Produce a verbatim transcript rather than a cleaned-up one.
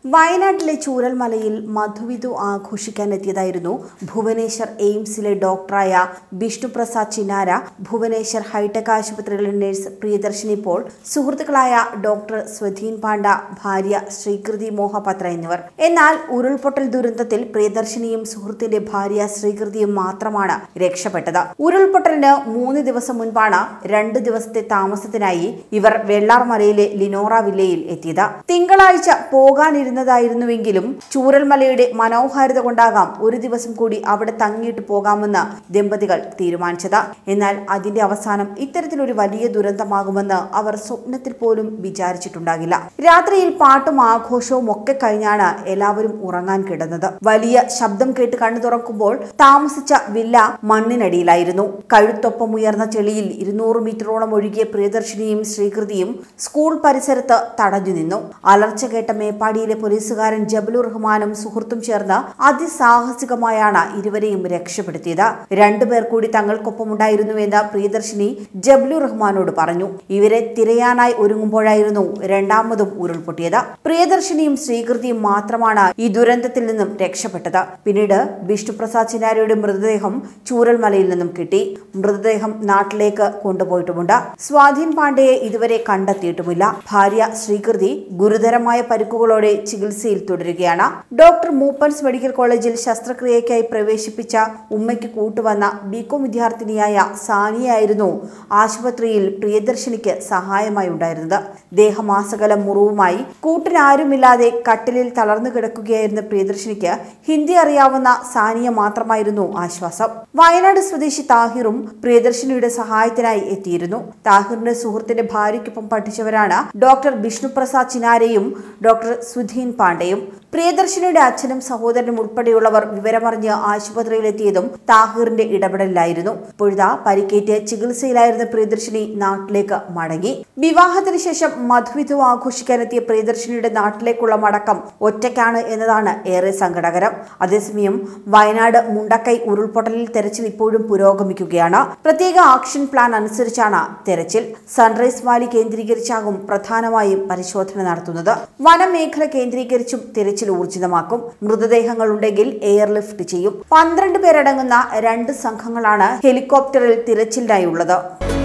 വയനാട്ടിലെ ചൂരൽമലയിൽ മധുവിധു ആഘോഷിക്കാനെത്തിയതായിരുന്നു ഭുവനേശ്വർ എയിംസിലെ ഡോക്ടറായ വിഷ്ണുപ്രസാദ് ചിന്നാര. ഭുവനേശ്വർ ഹൈടെക് ആശുപത്രിയിലെ നഴ്സ് പ്രിയദർശിനി പോൾ, സുഹൃത്തുക്കളായ ഡോക്ടർ സ്വധീൻ പാണ്ഡ, ഭാര്യ ശ്രീകൃതി മോഹപത്ര എന്നിവർ. എന്നാൽ ഉരുൾപൊട്ടൽ ദുരന്തത്തിൽ പ്രിയദർശിനിയും സുഹൃത്തിന്റെ ഭാര്യ ശ്രീകൃതിയും മാത്രമാണ് രക്ഷപ്പെട്ടത്. ഉരുൾപൊട്ടലിന് മൂന്ന് ദിവസം മുൻപാണ് രണ്ട് ദിവസത്തെ താമസത്തിനായി ഇവർ വെള്ളാർമലയിലെ ലിനോറ വില്ലയിൽ എത്തിയത്. തിങ്കളാഴ്ച പോകാനിരുന്ന ായിരുന്നുവെങ്കിലും ചൂരൽമലയുടെ മനോഹാരിത കൊണ്ടാകാം ഒരു ദിവസം കൂടി അവിടെ തങ്ങിയിട്ട് പോകാമെന്ന് ദമ്പതികൾ തീരുമാനിച്ചത്. എന്നാൽ അതിന്റെ അവസാനം ഇത്തരത്തിലൊരു വലിയ ദുരന്തമാകുമെന്ന് അവർ സ്വപ്നത്തിൽ പോലും വിചാരിച്ചിട്ടുണ്ടാകില്ല. രാത്രിയിൽ പാട്ടും ആഘോഷവും ഒക്കെ കഴിഞ്ഞാണ് എല്ലാവരും ഉറങ്ങാൻ കിടന്നത്. വലിയ ശബ്ദം കേട്ട് കണ്ണു തുറക്കുമ്പോൾ താമസിച്ച വില്ല മണ്ണിനടിയിലായിരുന്നു. കഴുത്തൊപ്പം ഉയർന്ന ചെളിയിൽ ഇരുന്നൂറ് മീറ്ററോളം ഒഴുകിയ പ്രിയദർശിനിയും ശ്രീകൃതിയും സ്കൂൾ പരിസരത്ത് തടഞ്ഞു നിന്നു. അലർച്ച കേട്ട മേപ്പാടിയിലെ പോലീസുകാരൻ ജബലുർ റഹ്മാനും സുഹൃത്തും ചേർന്ന് അതിസാഹസികമായാണ് ഇരുവരെയും രക്ഷപ്പെടുത്തിയത്. രണ്ടുപേർ കൂടി തങ്ങൾക്കൊപ്പമുണ്ടായിരുന്നുവെന്ന് പ്രിയദർശിനി ജബലുർ റഹ്മാനോട് പറഞ്ഞു. ഇവരെ തിരയാനായി ഒരുങ്ങുമ്പോഴായിരുന്നു രണ്ടാമതും ഉരുൾപൊട്ടിയത്. പ്രിയദർശിനിയും ശ്രീകൃതിയും മാത്രമാണ് ഈ ദുരന്തത്തിൽ നിന്നും രക്ഷപ്പെട്ടത്. പിന്നീട് വിഷ്ണുപ്രസാദ് ചിന്നാരയുടെ മൃതദേഹം ചൂരൽമലയിൽ നിന്നും കിട്ടി. മൃതദേഹം നാട്ടിലേക്ക് കൊണ്ടുപോയിട്ടുമുണ്ട്. സ്വാധീൻ പാണ്ഡയെ ഇതുവരെ കണ്ടെത്തിയിട്ടുമില്ല. ഭാര്യ ശ്രീകൃതി ഗുരുതരമായ പരിക്കുകളോടെ ചികിത്സയിൽ തുടരുകയാണ്. ഡോക്ടർ മൂപ്പൻസ് മെഡിക്കൽ കോളേജിൽ ശസ്ത്രക്രിയയ്ക്കായി പ്രവേശിപ്പിച്ച ഉമ്മയ്ക്ക് കൂട്ടുവന്ന ബികോം വിദ്യാർത്ഥിനിയായ സാനിയായിരുന്നു ആശുപത്രിയിൽ പ്രിയദർശിനിക്ക് സഹായമായി ഉണ്ടായിരുന്നത്. ദേഹമാസകലം മുറിവുമായി കൂട്ടിനാരുമില്ലാതെ കട്ടിലിൽ തളർന്നു കിടക്കുകയായിരുന്ന പ്രിയദർശിനിക്ക് ഹിന്ദി അറിയാവുന്ന സാനിയ മാത്രമായിരുന്നു ആശ്വാസം. വയനാട് സ്വദേശി താഹിറും പ്രിയദർശിനിയുടെ സഹായത്തിനായി എത്തിയിരുന്നു. താഹിറിന്റെ സുഹൃത്തിന്റെ ഭാര്യയ്ക്കൊപ്പം പഠിച്ചവരാണ് ഡോക്ടർ വിഷ്ണുപ്രസാദ് ചിന്നാരയും ഡോക്ടർ സ്വധീൻ പാണ്ഡയും. പ്രിയദർശിനിയുടെ അച്ഛനും സഹോദരനും ഉൾപ്പെടെയുള്ളവർ വിവരമറിഞ്ഞ് ആശുപത്രിയിലെത്തിയതും താഹിറിന്റെ ഇടപെടലിലായിരുന്നു. ഇപ്പോഴാ പരിക്കേറ്റ് ചികിത്സയിലായിരുന്ന പ്രിയദർശിനി നാട്ടിലേക്ക് മടങ്ങി. വിവാഹത്തിന് ശേഷം മധുവിധു ആഘോഷിക്കാനെത്തിയ പ്രിയദർശിനിയുടെ നാട്ടിലേക്കുള്ള മടക്കം ഒറ്റയ്ക്കാണ് എന്നതാണ് ഏറെ സങ്കടകരം. അതേസമയം വയനാട് മുണ്ടക്കൈ ഉരുൾപൊട്ടലിൽ തെരച്ചിൽ ഇപ്പോഴും പുരോഗമിക്കുകയാണ്. പ്രത്യേക ആക്ഷൻ പ്ലാൻ അനുസരിച്ചാണ് തെരച്ചിൽ. സൺറൈസ് വാലി കേന്ദ്രീകരിച്ചാകും പ്രധാനമായും പരിശോധന നടത്തുന്നത്. വനമേഖല കേന്ദ്രീകരിച്ചും തെരച്ചിൽ ഊർജിതമാക്കും. മൃതദേഹങ്ങൾ ഉണ്ടെങ്കിൽ എയർലിഫ്റ്റ് ചെയ്യും. പന്ത്രണ്ട് പേരടങ്ങുന്ന രണ്ട് സംഘങ്ങളാണ് ഹെലികോപ്റ്ററിൽ തിരച്ചിലിനായുള്ളത്.